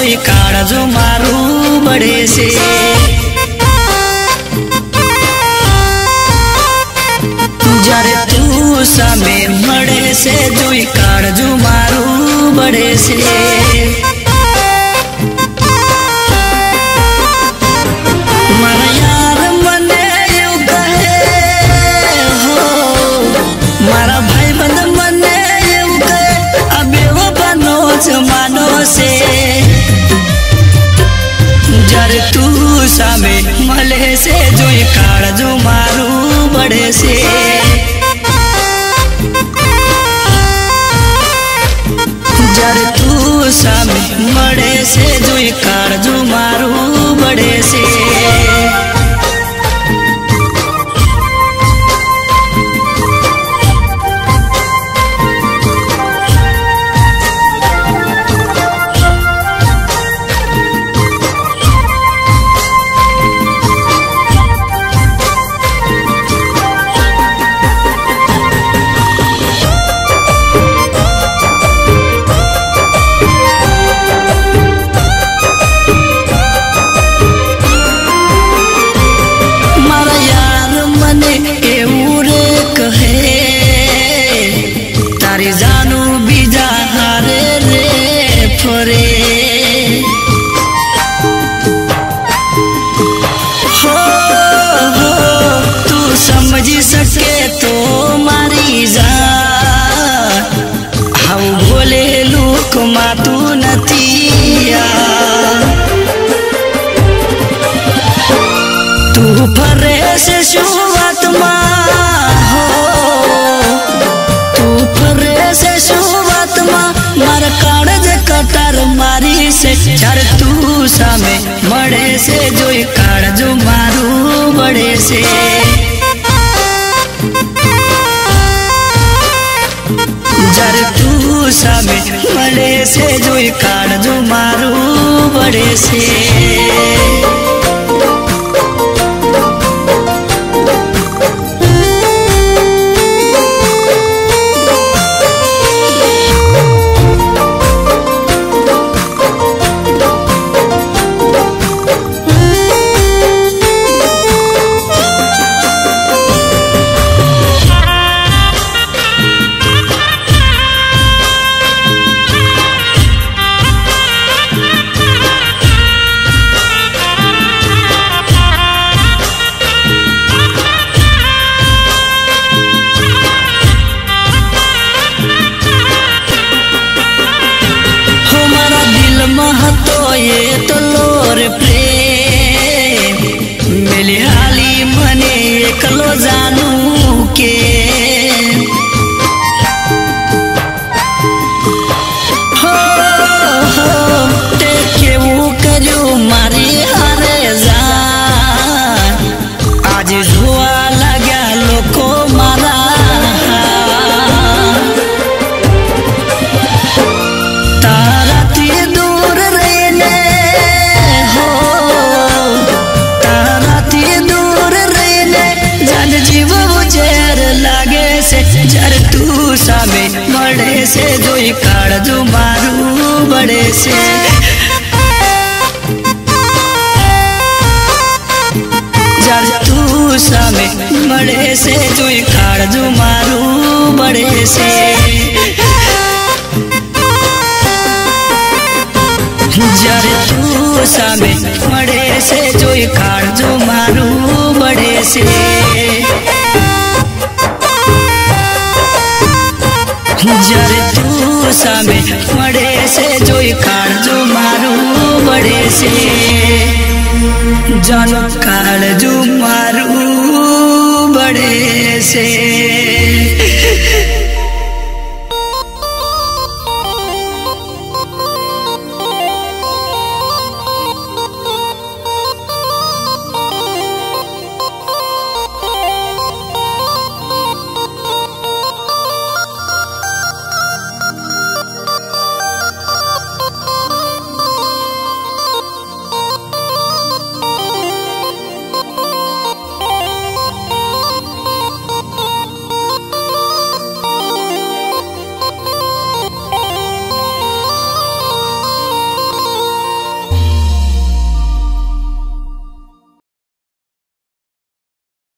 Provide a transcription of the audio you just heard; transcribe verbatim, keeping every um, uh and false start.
जोई काड़ जो मारू बड़े से जरे तू सामे मड़े से जोई काड़ जो मारू बड़े से मारा यार मने यू कहे हो मारा भाई बंद मने यू कहे अबे वो बनो जमानो से जरे तू सामे मले से जोई काड़ जो मारू बड़े से जरे तू सामे मड़े से जोई काड़ जो मारू बड़े से तारी जानू बीजा हारे रे फोरे हो हो तू समझी सके तो मारी जा हाउ बोले लूक मातू नतिया तू फरे से शुरुआत मा कटर मारी से चार तू सामे मड़े से जोई काड़ जो मारू बड़े से जर तू सामे मड़े से जोई काड़ जो मारू बड़े से महतो ये तो लोर प्रेम मिली हाली मने एकलो जानू के हो हो ते के वो करू मारी हरे जान आज जुआ लगा लोको मारा जर तू सामे मड़े से जोई काड़ जो मारू बड़े से जर तू सामे मड़े से जोई काड़ जो मारू बड़े से जर तू सामे मड़े से जोई काड़ जो मारू बड़े से जरे तू सामे मड़े से जोई काड़ जो मारू बड़े से जानो काड़ जो मारू बड़े से।